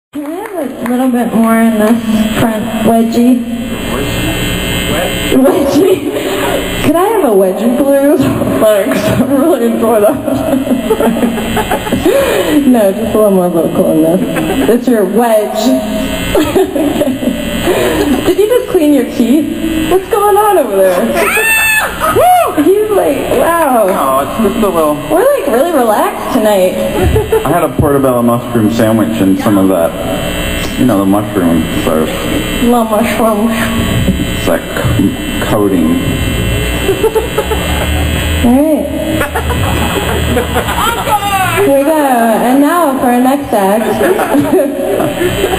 Can I have a little bit more in this front wedgie? Wedgie? Could I have a wedgie blues? Thanks, I really enjoy that. No, just a little more vocal in this. It's your wedge. Did you just clean your teeth? What's going on over there? He's like, wow. No, it's just a little... We're like really relaxed tonight. I had a portobello mushroom sandwich and some of that, you know, the mushroom sauce. Little mushrooms. It's like coating. Alright. We go, and now for our next act.